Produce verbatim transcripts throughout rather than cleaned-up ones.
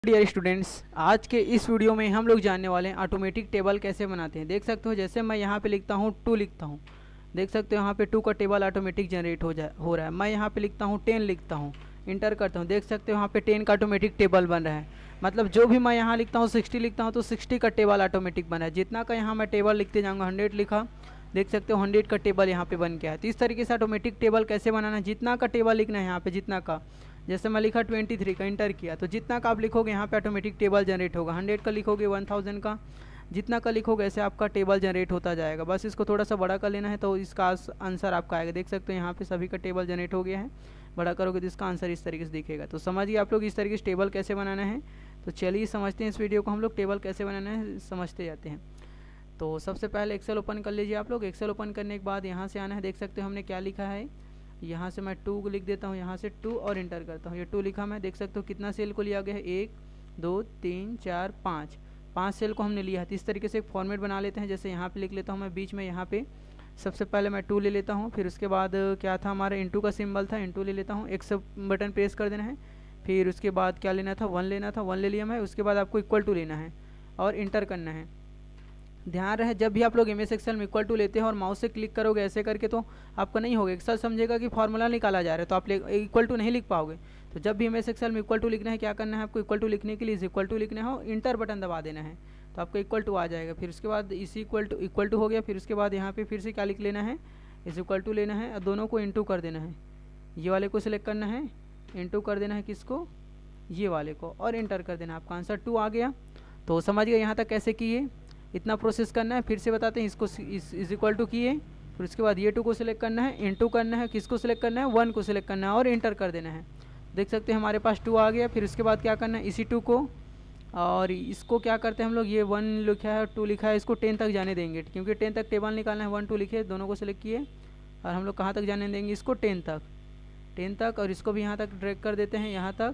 Dear students, आज के इस वीडियो में हम लोग जानने वाले हैं ऑटोमेटिक टेबल कैसे बनाते हैं। देख सकते हो जैसे मैं यहाँ पे लिखता हूँ टू लिखता हूँ, देख सकते हो यहाँ पे टू का टेबल ऑटोमेटिक जनरेट हो जा हो रहा है। मैं यहाँ पे लिखता हूँ टेन लिखता हूँ, इंटर करता हूँ, देख सकते हो यहाँ पे टेन का ऑटोमेटिक टेबल बन रहा है। मतलब जो भी मैं यहाँ लिखता हूँ सिक्सटी लिखता हूँ तो सिक्सटी का टेबल ऑटोमेटिक बना है। जितना का यहाँ मैं टेबल लिखते जाऊँगा, हंड्रेड लिखा, देख सकते हो हंड्रेड का टेबल यहाँ पे बन गया है। तो इस तरीके से ऑटोमेटिक टेबल कैसे बनाना है, जितना का टेबल लिखना है यहाँ पे, जितना का, जैसे मैं लिखा ट्वेंटी थ्री का, इंटर किया तो जितना का आप लिखोगे यहाँ पे ऑटोमेटिक टेबल जनरेट होगा। हंड्रेड का लिखोगे, वन थाउजेंड का, जितना का लिखोगे ऐसे आपका टेबल जनरेट होता जाएगा। बस इसको थोड़ा सा बड़ा कर लेना है तो इसका आंसर आपका आएगा। देख सकते हो यहाँ पे सभी का टेबल जनरेट हो गया है। बड़ा करोगे तो इसका आंसर इस तरीके से दिखेगा। तो समझिए आप लोग इस तरीके से टेबल कैसे बनाना है। तो चलिए समझते हैं इस वीडियो को, हम लोग टेबल कैसे बनाना है समझते जाते हैं। तो सबसे पहले एक्सेल ओपन कर लीजिए आप लोग। एक्सेल ओपन करने के बाद यहाँ से आना है, देख सकते हो हमने क्या लिखा है। यहाँ से मैं टू लिख देता हूँ, यहाँ से टू और इंटर करता हूँ। ये टू लिखा मैं, देख सकते हो कितना सेल को लिया गया है, एक दो तीन चार पाँच, पाँच सेल को हमने लिया है। तो इस तरीके से एक फॉर्मेट बना लेते हैं। जैसे यहाँ पे लिख लेता हूँ मैं बीच में, यहाँ पे सबसे पहले मैं टू ले लेता हूँ, फिर उसके बाद क्या था हमारा इंटू का सिंबल था, इंटू ले लेता हूँ, एक सब बटन प्रेस कर देना है। फिर उसके बाद क्या लेना था, वन लेना था, वन ले लिया मैं। उसके बाद आपको इक्वल टू लेना है और इंटर करना है। ध्यान रहे जब भी आप लोग एम एस एक्सेल में इक्वल टू लेते हैं और माउस से क्लिक करोगे ऐसे करके तो आपका नहीं होगा। एक्सेल समझेगा कि फार्मूला निकाला जा रहा है तो आप इक्वल टू नहीं लिख पाओगे। तो जब भी एम एस एक्सेल में इक्वल टू लिखना है, क्या करना है आपको, इक्वल टू लिखने के लिए इज इक्वल टू लिखना है और इंटर बटन दबा देना है तो आपको इक्वल टू आ जाएगा। फिर उसके बाद इस इक्वल टू इक्वल टू हो गया। फिर उसके बाद यहाँ पे फिर से क्या लिख लेना है, इज इक्वल टू लेना है और दोनों को इंटू कर देना है। ये वाले को सिलेक्ट करना है, इंटू कर देना है किसको, ये वाले को, और इंटर कर देना। आपका आंसर टू आ गया। तो समझ गए यहाँ तक कैसे किए, इतना प्रोसेस करना है। फिर से बताते हैं, इसको इज इक्वल टू किए, फिर उसके बाद ये टू को सिलेक्ट करना है, इंटू करना है, किसको सिलेक्ट करना है, वन को सिलेक्ट करना है और इंटर कर देना है। देख सकते हैं हमारे पास टू आ गया। फिर उसके बाद क्या करना है, इसी टू को और इसको क्या करते हैं हम लोग, ये वन लिखा है टू लिखा है, इसको टेन तक जाने देंगे क्योंकि टेन तक टेबल निकालना है। वन टू लिखे, दोनों को सिलेक्ट किए और हम लोग कहाँ तक जाने देंगे, इसको टेन तक, टेन तक, और इसको भी यहाँ तक ड्रैग कर देते हैं यहाँ तक।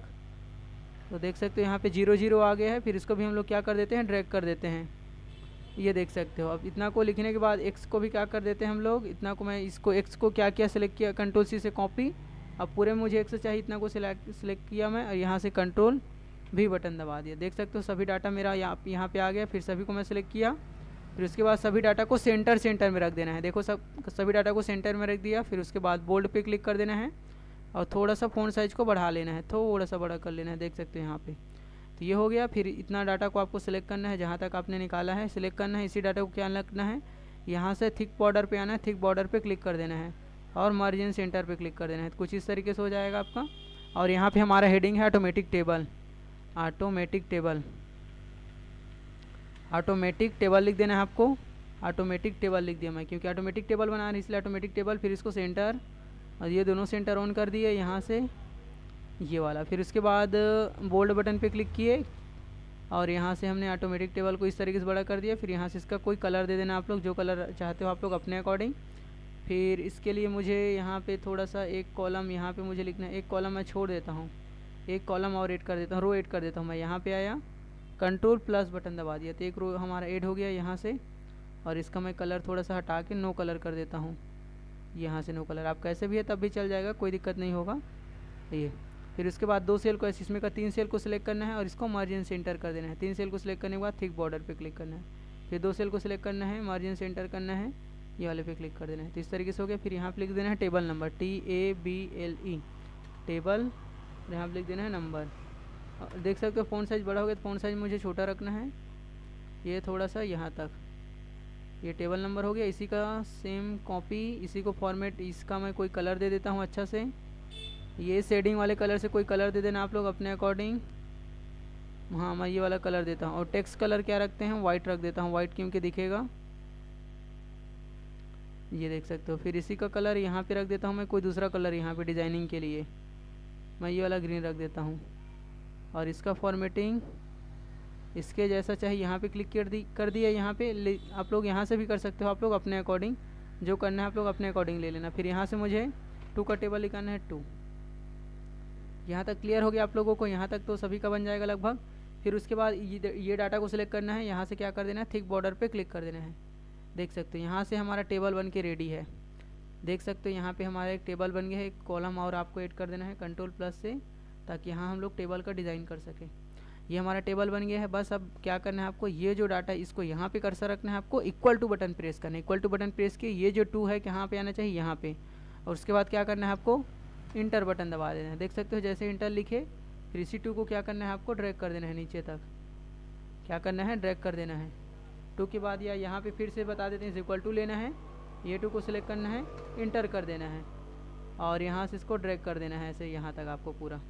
तो देख सकते हो यहाँ पे जीरो जीरो आ गया है। फिर इसको भी हम लोग क्या कर देते हैं, ड्रैग कर देते हैं, ये देख सकते हो। अब इतना को लिखने के बाद एक्स को भी क्या कर देते हैं हम लोग, इतना को मैं इसको एक्स को क्या किया, सिलेक्ट किया, कंट्रोल सी से कॉपी। अब पूरे में मुझे एक्स चाहिए, इतना को सिलेक्ट सिलेक्ट किया मैं और यहाँ से कंट्रोल भी बटन दबा दिया। देख सकते हो सभी डाटा मेरा यहाँ यहाँ पे आ गया। फिर सभी को मैं सिलेक्ट किया, फिर उसके बाद सभी डाटा को सेंटर सेंटर में रख देना है। देखो सब सभी डाटा को सेंटर में रख दिया। फिर उसके बाद बोल्ड पे क्लिक कर देना है और थोड़ा सा फ़ॉन्ट साइज़ को बढ़ा लेना है, थोड़ा सा बड़ा कर लेना है, देख सकते हो यहाँ पे। तो ये हो गया। फिर इतना डाटा को आपको सिलेक्ट करना है, जहाँ तक आपने निकाला है सिलेक्ट करना है। इसी डाटा को क्या रखना है, यहाँ से थिक बॉर्डर पे आना है, थिक बॉर्डर पे क्लिक कर देना है और मार्जिन सेंटर पे क्लिक कर देना है। तो कुछ इस तरीके से हो जाएगा आपका। और यहाँ पे हमारा हेडिंग है automatic table, automatic table, automatic table लिख देना है आपको। ऑटोमेटिक टेबल लिख दिया मैं क्योंकि ऑटोमेटिक टेबल बना रहा है इसलिए ऑटोमेटिक टेबल। फिर इसको सेंटर और ये दोनों सेंटर ऑन कर दिए यहाँ से, ये वाला। फिर उसके बाद बोल्ड बटन पे क्लिक किए और यहाँ से हमने ऑटोमेटिक टेबल को इस तरीके से बड़ा कर दिया। फिर यहाँ से इसका कोई कलर दे देना आप लोग, जो कलर चाहते हो आप लोग अपने अकॉर्डिंग। फिर इसके लिए मुझे यहाँ पे थोड़ा सा एक कॉलम यहाँ पे मुझे लिखना है, एक कॉलम मैं छोड़ देता हूँ, एक कॉलम और ऐड कर देता हूँ, रो ऐड कर देता हूँ। मैं यहाँ पर आया, कंट्रोल प्लस बटन दबा दिया तो एक रो हमारा ऐड हो गया यहाँ से। और इसका मैं कलर थोड़ा सा हटा के नो कलर कर देता हूँ, यहाँ से नो कलर। आप कैसे भी है तब भी चल जाएगा, कोई दिक्कत नहीं होगा ये। फिर उसके बाद दो सेल को ऐसे, इसमें का तीन सेल को सिलेक्ट करना है और इसको मार्जिन सेंटर कर देना है। तीन सेल को सिलेक्ट करने के बाद थिक बॉर्डर पे क्लिक करना है। फिर दो सेल को सिलेक्ट करना है, मार्जिन सेंटर करना है, ये वाले पे क्लिक कर देना है। तो इस तरीके से हो गया। फिर यहाँ पे लिख देना है table number, T A B L E, table, यहाँ पे लिख देना है नंबर। देख सकते हो फ़ॉन्ट साइज़ बड़ा हो गया तो फ़ॉन्ट साइज़ मुझे छोटा रखना है, ये थोड़ा सा यहाँ तक। ये टेबल नंबर हो गया। इसी का सेम कॉपी, इसी को फॉर्मेट, इसका मैं कोई कलर दे देता हूँ अच्छा से, ये शेडिंग वाले कलर से कोई कलर दे देना आप लोग अपने अकॉर्डिंग। हाँ मैं ये वाला कलर देता हूँ। और टेक्स्ट कलर क्या रखते हैं, वाइट रख देता हूँ, वाइट क्योंकि दिखेगा, ये देख सकते हो। फिर इसी का कलर यहाँ पे रख देता हूँ मैं, कोई दूसरा कलर यहाँ पे डिज़ाइनिंग के लिए मैं ये वाला ग्रीन रख देता हूँ। और इसका फॉर्मेटिंग इसके जैसा चाहिए, यहाँ पे क्लिक कर दी कर दिया यहाँ पे। आप लोग यहाँ से भी कर सकते हो, आप लोग अपने अकॉर्डिंग जो करना है आप लोग अपने अकॉर्डिंग ले लेना। फिर यहाँ से मुझे टू का टेबल लिखाना है, टू। यहाँ तक क्लियर हो गया आप लोगों को, यहाँ तक तो सभी का बन जाएगा लगभग। फिर उसके बाद ये डाटा को सिलेक्ट करना है, यहाँ से क्या कर देना है, थिक बॉर्डर पे क्लिक कर देना है। देख सकते हो यहाँ से हमारा टेबल बन के रेडी है। देख सकते हो यहाँ पे हमारा एक टेबल बन गया है, एक कॉलम और आपको ऐड कर देना है कंट्रोल प्लस से, ताकि यहाँ हम लोग टेबल का डिज़ाइन कर सकें। ये हमारा टेबल बन गया है। बस अब क्या करना है आपको, ये जो डाटा है इसको यहाँ पे कर्सर रखना है आपको, इक्वल टू बटन प्रेस करना है। इक्वल टू बटन प्रेस किए, ये जो टू है कहाँ पे आना चाहिए, यहाँ पे। और उसके बाद क्या करना है आपको, इंटर बटन दबा देना है। देख सकते हो जैसे इंटर लिखे, फिर इसी टू को क्या करना है आपको, ड्रैग कर देना है नीचे तक। क्या करना है, ड्रैग कर देना है। टू के बाद या यहाँ पे फिर से बता देते हैं, इक्वल टू लेना है, ये टू को सिलेक्ट करना है, इंटर कर देना है और यहाँ से इसको ड्रैग कर देना है ऐसे यहाँ तक आपको पूरा।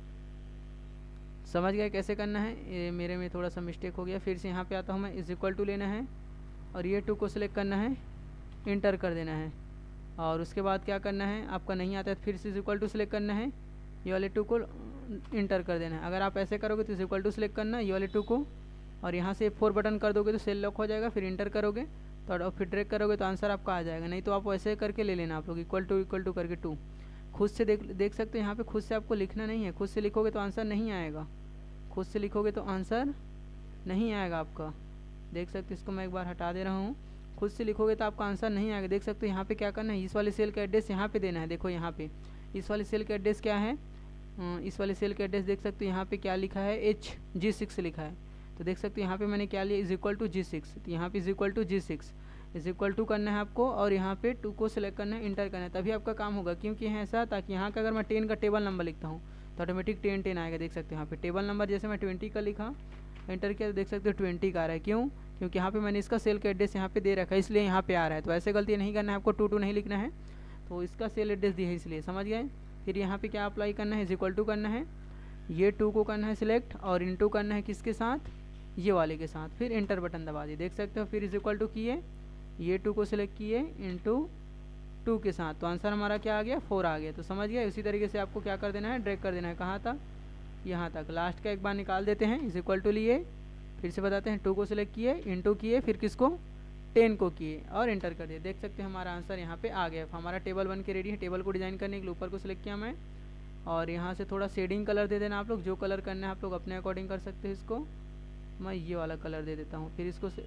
समझ गए कैसे करना है। ये मेरे में थोड़ा सा मिस्टेक हो गया। फिर से यहाँ पे आता हूँ मैं, इज इक्वल टू लेना है और ये टू को सिलेक्ट करना है, इंटर कर देना है। और उसके बाद क्या करना है, आपका नहीं आता है फिर से इज इक्वल टू सिलेक्ट करना है, ये वाले टू को इंटर कर देना है। अगर आप ऐसे करोगे तो इज इक्वल टू सिलेक्ट करना है, ये वाले टू को, और यहाँ से फोर बटन कर दोगे तो सेल लॉक हो जाएगा। फिर इंटर करोगे तो और फिर ड्रैग करोगे तो आंसर आपका आ जाएगा। नहीं तो आप वैसे करके ले लेना आप लोग, इक्वल टू इक्वल टू करके टू। खुद से देख देख सकते हो यहाँ पे, खुद से आपको लिखना नहीं है। खुद से लिखोगे तो आंसर नहीं आएगा, खुद से लिखोगे तो आंसर नहीं आएगा आपका। देख सकते हो, इसको मैं एक बार हटा दे रहा हूँ। खुद से लिखोगे तो आपका आंसर नहीं आएगा। देख सकते हो यहाँ पे क्या करना है, इस वाले सेल का एड्रेस यहाँ पे देना है। देखो यहाँ पे इस वाले सेल का एड्रेस क्या है, इस वाले सेल का एड्रेस देख सकते हो यहाँ पे क्या लिखा है, एच जी सिक्स लिखा है। तो देख सकते हो यहाँ पे मैंने क्या लिया, is equal to G six. तो यहाँ पे is equal to G six is equal to करना है आपको और यहाँ पे टू को सिलेक्ट करना है, इंटर करना है, तभी आपका काम होगा। क्योंकि है ऐसा, ताकि यहाँ का अगर मैं टेन का टेबल नंबर लिखता हूँ तो ऑटोमेटिक टेन टेन आएगा। देख सकते हो यहाँ पे टेबल नंबर जैसे मैं ट्वेंटी का लिखा, एंटर किया तो देख सकते हो ट्वेंटी का आ रहा है। क्यों, क्योंकि यहाँ पे मैंने इसका सेल का एड्रेस यहाँ पे दे रखा है, इसलिए यहाँ पे आ रहा है। तो ऐसे गलती नहीं करना है आपको, टू टू नहीं लिखना है, तो इसका सेल एड्रेस दिया है इसलिए, समझ गए। फिर यहाँ पे क्या अप्लाई करना है, इज इक्वल टू करना है, ये टू को करना है सिलेक्ट और इन टू करना है किसके साथ, ये वाले के साथ। फिर इंटर बटन दबा दिए। देख सकते हो फिर इज इक्वल टू किए, ये टू को सिलेक्ट किए इंटू टू के साथ, तो आंसर हमारा क्या आ गया, फोर आ गया। तो समझ गया। इसी तरीके से आपको क्या कर देना है, ड्रैग कर देना है, कहाँ तक, यहाँ तक। लास्ट का एक बार निकाल देते हैं, इज इक्वल टू लिए, फिर से बताते हैं, टू को सिलेक्ट किए, इंटू किए, फिर किसको, टेन को किए और इंटर कर दिए। देख सकते हैं हमारा आंसर यहाँ पे आ गया। हमारा टेबल बन के रेडी है। टेबल को डिज़ाइन करने के लिए ऊपर को सिलेक्ट किया मैं और यहाँ से थोड़ा शेडिंग कलर दे देना आप लोग, जो कलर करना है आप लोग अपने अकॉर्डिंग कर सकते हैं। इसको मैं ये वाला कलर दे देता हूँ। फिर इसको से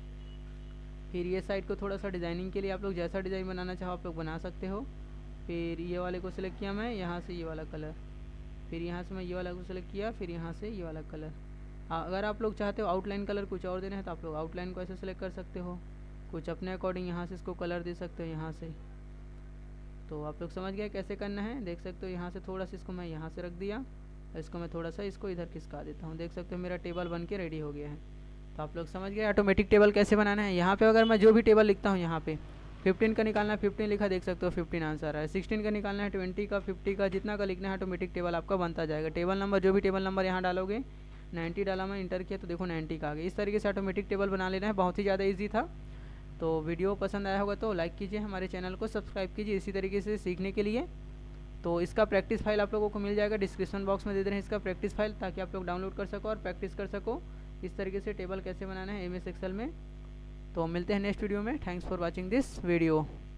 फिर ये साइड को थोड़ा सा डिज़ाइनिंग के लिए आप लोग जैसा डिज़ाइन बनाना चाहो आप लोग बना सकते हो। फिर ये वाले को सिलेक्ट किया मैं, यहाँ से ये वाला कलर, फिर यहाँ से मैं ये वाला को सिलेक्ट किया, फिर यहाँ से ये वाला कलर। अगर आप लोग चाहते हो आउटलाइन कलर कुछ और देना है तो आप लोग आउटलाइन को ऐसे सिलेक्ट कर सकते हो, कुछ अपने अकॉर्डिंग यहाँ से इसको कलर दे सकते हो यहाँ से। तो आप लोग समझ गए कैसे करना है। देख सकते हो यहाँ से थोड़ा सा इसको मैं यहाँ से रख दिया, इसको मैं थोड़ा सा इसको इधर खिसका देता हूँ। देख सकते हो मेरा टेबल बन के रेडी हो गया है। तो आप लोग समझ गए ऑटोमेटिक टेबल कैसे बनाना है। यहाँ पे अगर मैं जो भी टेबल लिखता हूँ, यहाँ पे फिफ्टीन का निकालना है, फिफ्टीन लिखा, देख सकते हो फिफ्टीन आंसर है। सिक्सटीन का निकालना है, ट्वेंटी का, फिफ्टी का, जितना का लिखना है ऑटोमेटिक टेबल आपका बनता जाएगा। टेबल नंबर जो भी टेबल नंबर यहाँ डालोगे, नाइन्टी डाला मैं, इंटर किया तो देखो नाइन्टी का आ गया। इस तरीके से ऑटोमेटिक टेबल बना लेना है, बहुत ही ज़्यादा ईजी था। तो वीडियो पसंद आया होगा तो लाइक कीजिए, हमारे चैनल को सब्सक्राइब कीजिए इसी तरीके से सीखने के लिए। तो इसका प्रैक्टिस फाइल आप लोगों को मिल जाएगा, डिस्क्रिप्शन बॉक्स में दे दे रहे हैं इसका प्रैक्टिस फाइल, ताकि आप लोग डाउनलोड कर सको और प्रैक्टिस कर सको इस तरीके से टेबल कैसे बनाना है एम एस एक्सेल में। तो मिलते हैं नेक्स्ट वीडियो में। Thanks for watching this video.